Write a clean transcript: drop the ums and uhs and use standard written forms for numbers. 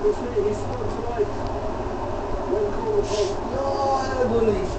this minute, he's spot tonight. Well called upon. No, I don't believe